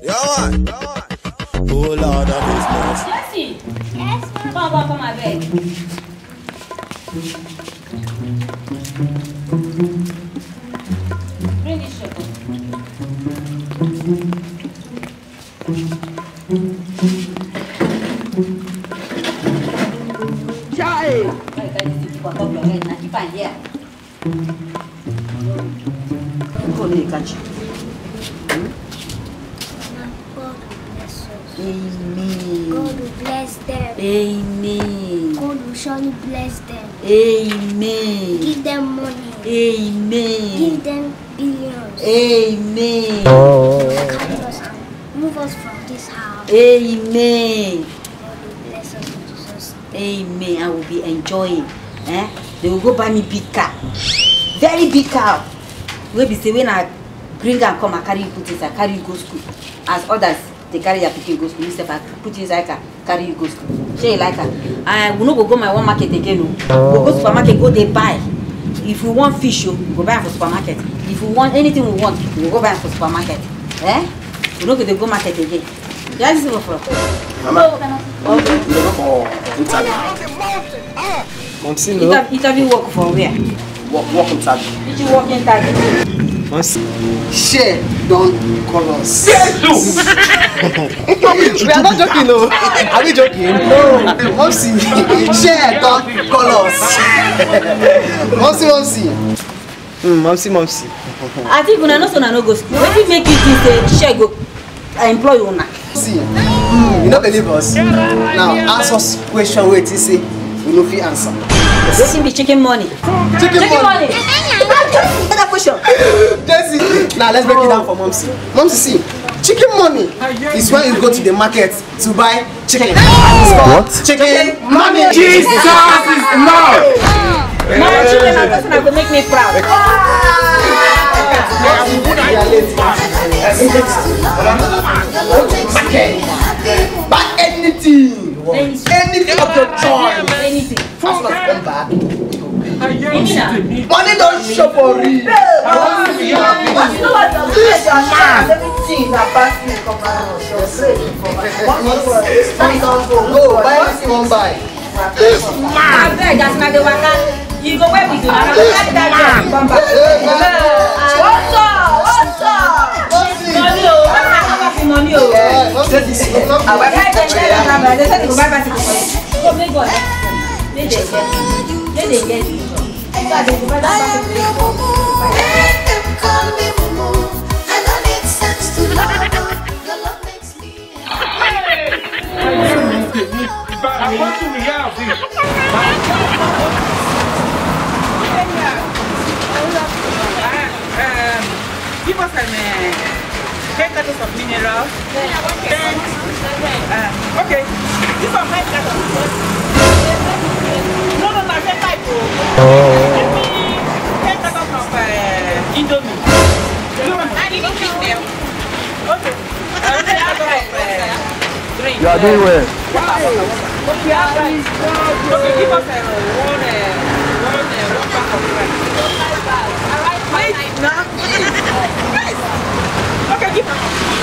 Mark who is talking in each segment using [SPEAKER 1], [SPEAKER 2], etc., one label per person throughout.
[SPEAKER 1] Yeah, man. Oh, Lord of business.
[SPEAKER 2] Jessie! Yes, ma'am. Come, my bed. Bring this sugar.
[SPEAKER 3] Chai!
[SPEAKER 2] Keep on here.
[SPEAKER 3] Go need catch you. Amen.
[SPEAKER 4] God will bless them.
[SPEAKER 3] Amen.
[SPEAKER 4] God will surely bless them.
[SPEAKER 3] Amen.
[SPEAKER 4] Give them money.
[SPEAKER 3] Amen.
[SPEAKER 4] Give them billions.
[SPEAKER 3] Amen.
[SPEAKER 4] Carry us and move us from this house.
[SPEAKER 3] Amen.
[SPEAKER 4] God will bless us in Jesus' name.
[SPEAKER 3] Amen. I will be enjoying. They will go buy me big car. Very big car. We'll be saying when I bring and come, I carry you put inside, carry you go school. As others, they carry your pikin go school. Instead, I put inside car, carry you go school. Shey you like her? I will not go my one market again. Go supermarket, go they buy. If we want fish, we go buy for supermarket. If we want anything we want, we go buy for supermarket. We not go market again. That is for.
[SPEAKER 1] Mama, okay. You don't go for interview.
[SPEAKER 3] Interview work for where?
[SPEAKER 1] Work interview.
[SPEAKER 3] Did you work interview?
[SPEAKER 5] Share, don't call us.
[SPEAKER 1] We are not joking, no. Are we joking?
[SPEAKER 5] No, Momsi, share, don't call us. Momsi.
[SPEAKER 3] I think when I know so no go school. What do make you think say share go employ you now?
[SPEAKER 5] See, you don't believe us. Now ask us question wait you say we no fit answer.
[SPEAKER 3] Wetin be chicken money?
[SPEAKER 5] Chicken money.
[SPEAKER 3] That question.
[SPEAKER 5] Jesse, now let's break it down for Momsi. Momsi, see, chicken money is when you go to the market to buy chicken.
[SPEAKER 1] What?
[SPEAKER 5] Chicken money.
[SPEAKER 1] Jesus is Lord.
[SPEAKER 3] My children are person that will make me proud.
[SPEAKER 5] Buy anything. Anything of your choice.
[SPEAKER 3] Anything.
[SPEAKER 5] As soon as you come back,
[SPEAKER 3] Money
[SPEAKER 5] don't shop for real.
[SPEAKER 3] You know what? Everything that pass me from my house.
[SPEAKER 5] Go buy anything you want buy.
[SPEAKER 3] I beg as na the waka. You go where we do. I carry that girl come back. What's up? Money oh. What's the money oh? I buy they say they go buy bicycle for you. Go make God. They get it. You got to buy that bicycle.
[SPEAKER 6] I want to rehearse this. Give us an 10 cartons of minerals. Okay. This one 5 cartons. No, I said 5. Give me 10 cartons of Indomie. I need to treat them. Okay. 10 cartons of drink.
[SPEAKER 1] You are doing well.
[SPEAKER 6] Okay, give us one pack of rice. Wait, now. Okay, give us.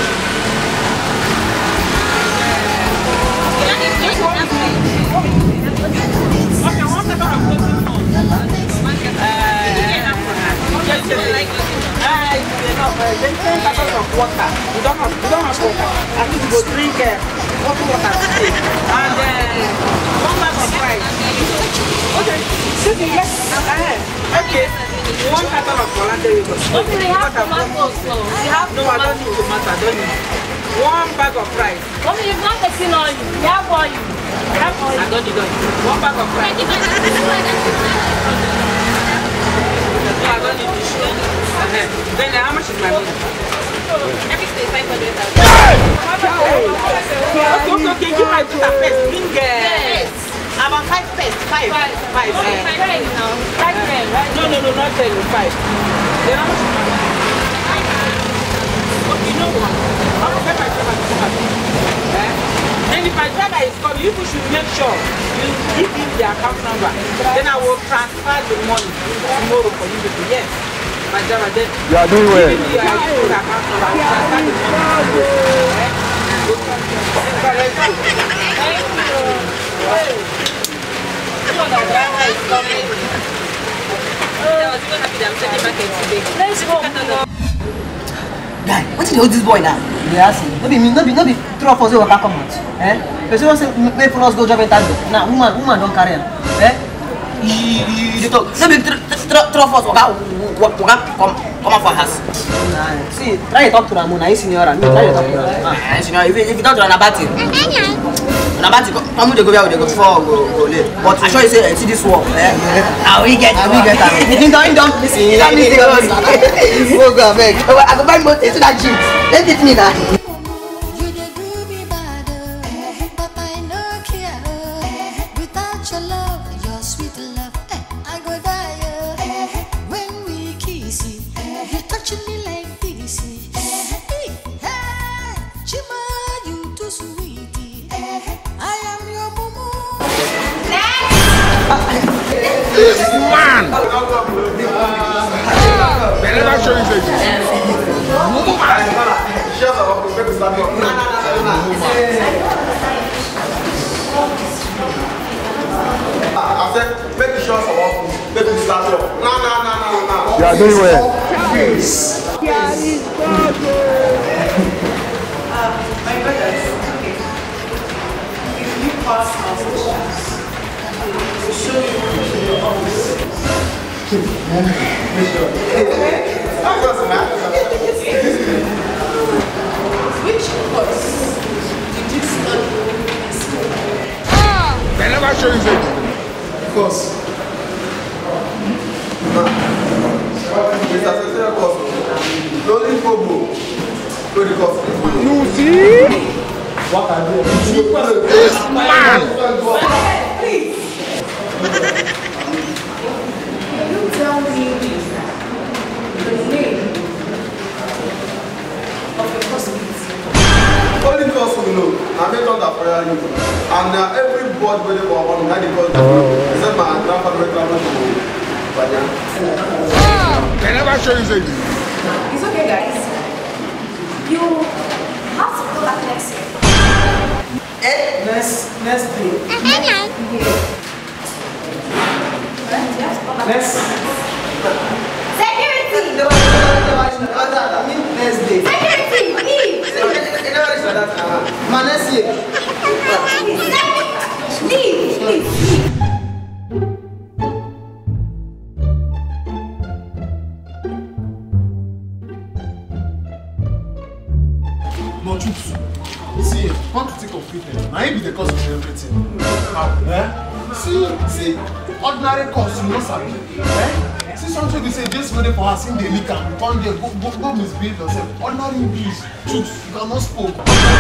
[SPEAKER 6] Okay, one pack of then 10 bottles of water. We don't have water. I need to go drink water. And 1 bag of rice. Okay. Okay. 1 carton of Hollandia yogurt.
[SPEAKER 2] Okay, we have tomatoes.
[SPEAKER 6] No, I don't need tomato. 1 bag of rice.
[SPEAKER 2] Mommy, you've not taken oil. We have oil.
[SPEAKER 6] I don't need oil. 1 bag of rice. No, I don't need this. Then how much is my money?
[SPEAKER 2] Everything is 500,000.
[SPEAKER 6] Okay, give my daughter first. Bring about 5 first. 5. 5.
[SPEAKER 2] 5 now. 5 right?
[SPEAKER 6] No, not 10. 5. Then how much is my money? Okay, you know what? I will pay my driver to come back. And if my driver is coming, you should make sure you give him the account number. Then I will transfer the money tomorrow for you to do. Yes. My driver, then
[SPEAKER 1] You are doing well.
[SPEAKER 6] give me the account number. I will transfer the money.
[SPEAKER 2] I was even happy that I'm taking market today. Let's go.
[SPEAKER 5] Guy, what did you hold this boy now? Yes, no be three of us wey waka come out. Person wan say make us go job interview. Now woman don carry am. You talk. No be three of us waka come out for house. See, try to talk to Ramon. I senior am. Try to talk to Ramon. Senior, if you talk to Anabati, come dey go where we dey go before go late. But I sure you say see this work. How we get am? He don't listen. Go abeg. I go buy motor to that gym. Let it me now.
[SPEAKER 7] Man! They never show you this.
[SPEAKER 1] I said, make sure someone make you start off. No.
[SPEAKER 7] You are doing well.
[SPEAKER 8] My brothers, if you pass our sessions, we'll show you the office. Which course did you study in school?
[SPEAKER 7] They never show you this.
[SPEAKER 1] Of course. It's a special course. Only Kobo.
[SPEAKER 7] You see?
[SPEAKER 1] What are you?
[SPEAKER 7] This man!
[SPEAKER 8] Please. Can you tell me the name of your hospital?
[SPEAKER 1] Only cause we know. I made all that prayer you. And every board where they were on how they call it. Except my grandfather went travel to Banya.
[SPEAKER 7] They never show you this.
[SPEAKER 8] It's okay, guys. You have to go back next year.
[SPEAKER 5] Next day.
[SPEAKER 8] Security!
[SPEAKER 5] Next day.
[SPEAKER 8] Security! Leave!
[SPEAKER 5] Man, next year.
[SPEAKER 8] Leave! Leave!
[SPEAKER 1] No, Chooks. See, come to think of it, I ain't be the cause of everything. How? See, ordinary cause, you know something. See something you say, just waiting for us in the liquor, come there, go misbehave yourself. Ordinary English, Chooks, you cannot spoke.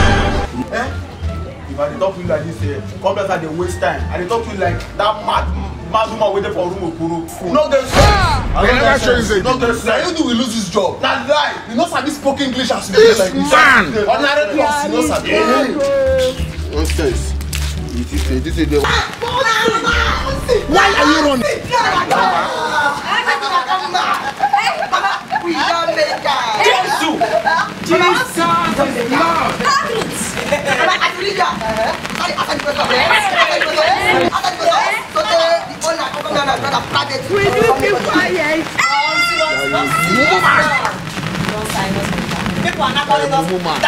[SPEAKER 1] If I talk to you like this, come better they waste time. And they talk to you like that mad woman waiting for room Okuru. No, there's
[SPEAKER 7] They never show you this.
[SPEAKER 1] no, there's now you do we lose this job. That's right. You know sabi spoke English as you
[SPEAKER 7] This
[SPEAKER 1] like this.
[SPEAKER 7] man!
[SPEAKER 1] Ordinary class, you know sabi.
[SPEAKER 7] Nonsense. This is the...
[SPEAKER 1] Why are you running?
[SPEAKER 5] We don't make that. People are not calling us.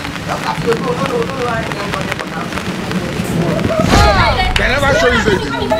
[SPEAKER 7] They never show you this.